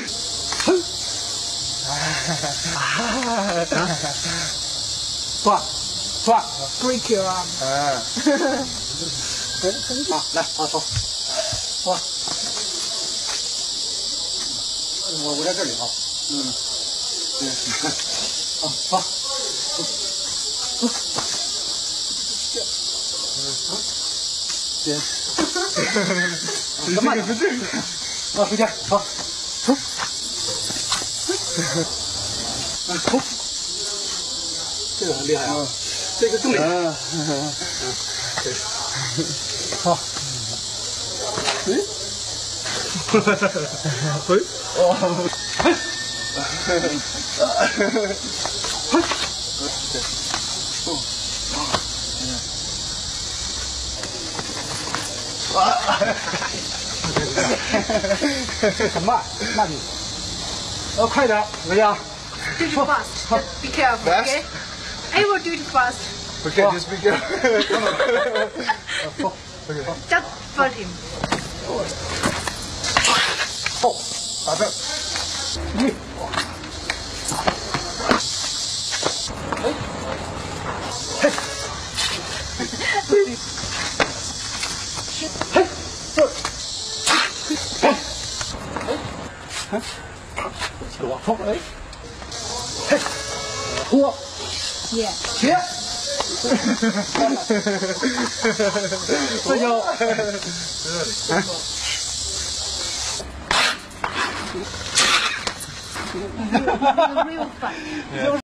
转 ，break your arm。 好，来，好手，哇，我在这里啊，好，慢点，啊，回家，好，这个很厉害啊，这个更厉害，好，很慢点，快点，怎么样 Do it fast. Just be careful, okay? I will do it fast. Okay, just be careful. Just fold him. 打这儿，往冲，拖， Yeah. 切，这就。 Real fun.